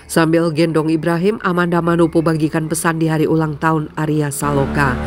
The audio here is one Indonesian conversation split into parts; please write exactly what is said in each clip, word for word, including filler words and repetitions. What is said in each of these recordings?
Sambil gendong Ibrahim, Amanda Manopo bagikan pesan di hari ulang tahun Arya Saloka.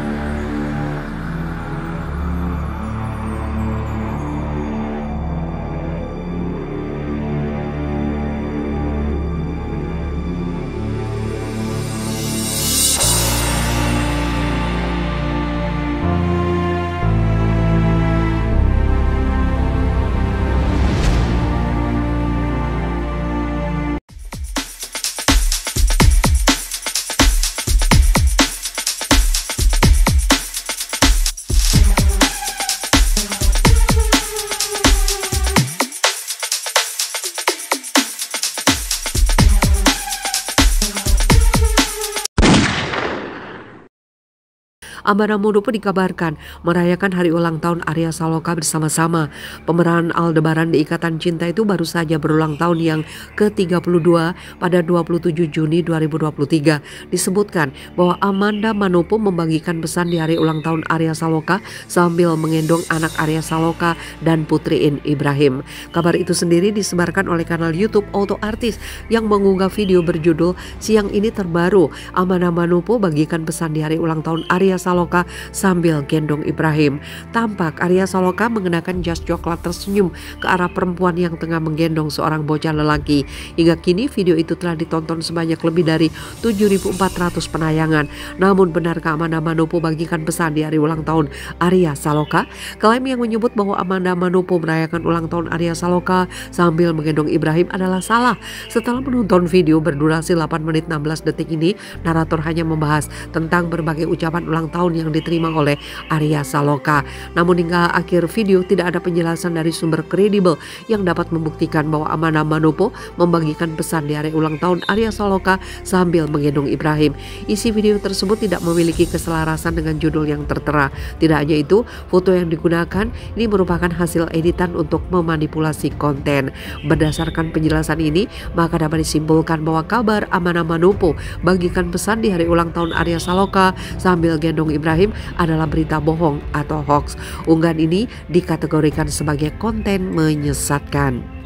Amanda Manopo dikabarkan merayakan hari ulang tahun Arya Saloka bersama-sama. Pemeran Aldebaran di Ikatan Cinta itu baru saja berulang tahun yang ke tiga puluh dua pada dua puluh tujuh Juni dua ribu dua puluh tiga. Disebutkan bahwa Amanda Manopo membagikan pesan di hari ulang tahun Arya Saloka sambil mengendong anak Arya Saloka dan putri In Ibrahim. Kabar itu sendiri disebarkan oleh kanal YouTube Auto Artis yang mengunggah video berjudul "Siang ini terbaru, Amanda Manopo bagikan pesan di hari ulang tahun Arya Saloka Saloka sambil gendong Ibrahim." Tampak Arya Saloka mengenakan jas coklat tersenyum ke arah perempuan yang tengah menggendong seorang bocah lelaki. Hingga kini video itu telah ditonton sebanyak lebih dari tujuh ribu empat ratus penayangan. Namun benarkah Amanda Manopo bagikan pesan di hari ulang tahun Arya Saloka? Klaim yang menyebut bahwa Amanda Manopo merayakan ulang tahun Arya Saloka sambil menggendong Ibrahim adalah salah. Setelah menonton video berdurasi delapan menit enam belas detik ini, narator hanya membahas tentang berbagai ucapan ulang tahun yang diterima oleh Arya Saloka. Namun hingga akhir video tidak ada penjelasan dari sumber kredibel yang dapat membuktikan bahwa Amanda Manopo membagikan pesan di hari ulang tahun Arya Saloka sambil menggendong Ibrahim. Isi video tersebut tidak memiliki keselarasan dengan judul yang tertera. Tidak hanya itu, foto yang digunakan ini merupakan hasil editan untuk memanipulasi konten. Berdasarkan penjelasan ini, maka dapat disimpulkan bahwa kabar Amanda Manopo bagikan pesan di hari ulang tahun Arya Saloka sambil gendong Ibrahim adalah berita bohong atau hoax. Unggahan ini dikategorikan sebagai konten menyesatkan.